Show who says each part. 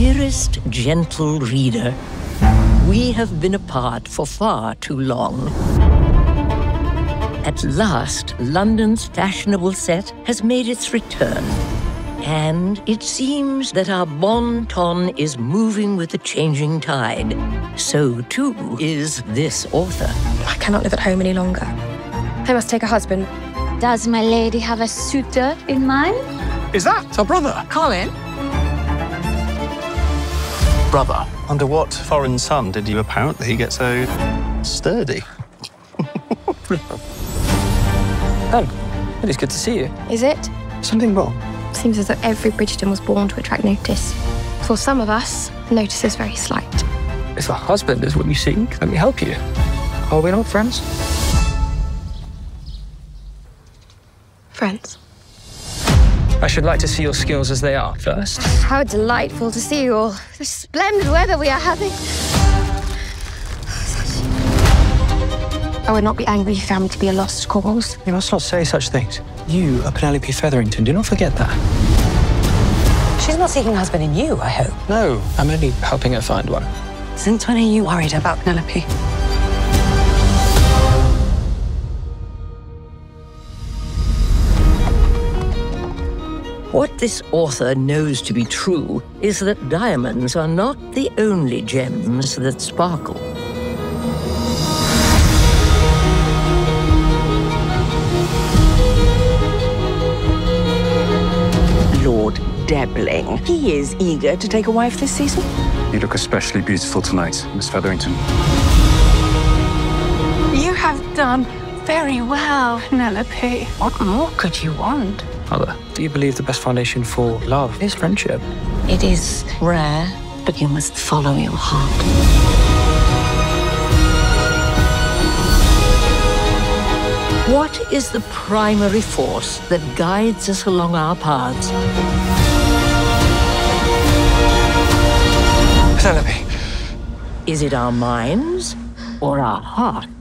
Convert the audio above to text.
Speaker 1: Dearest, gentle reader, we have been apart for far too long. At last, London's fashionable set has made its return. And it seems that our bon ton is moving with the changing tide. So, too, is this author.
Speaker 2: I cannot live at home any longer. I must take a husband.
Speaker 3: Does my lady have a suitor in mind?
Speaker 4: Is that our brother?
Speaker 3: Colin?
Speaker 4: Brother.
Speaker 5: Under what foreign sun did you apparently get so sturdy?
Speaker 6: Oh, it is good to see you.
Speaker 2: Is it?
Speaker 6: Something wrong?
Speaker 2: Seems as though every Bridgerton was born to attract notice. For some of us, notice is very slight.
Speaker 6: If a husband is what you seek, let me help you. Are we not friends?
Speaker 2: Friends.
Speaker 6: I should like to see your skills as they are first.
Speaker 2: How delightful to see you all. The splendid weather we are having. I would not be angry if you found me to be a lost cause.
Speaker 6: You must not say such things. You are Penelope Featherington. Do not forget that.
Speaker 7: She's not seeking a husband in you, I hope.
Speaker 6: No, I'm only helping her find one.
Speaker 7: Since when are you worried about Penelope?
Speaker 1: What this author knows to be true is that diamonds are not the only gems that sparkle.
Speaker 7: Lord Debling. He is eager to take a wife this season.
Speaker 4: You look especially beautiful tonight, Miss Featherington.
Speaker 7: You have done very well, Penelope. What more could you want?
Speaker 6: Mother, do you believe the best foundation for love is friendship?
Speaker 7: It is rare, but you must follow your heart.
Speaker 1: What is the primary force that guides us along our paths?
Speaker 6: Penelope.
Speaker 1: Is it our minds or our hearts?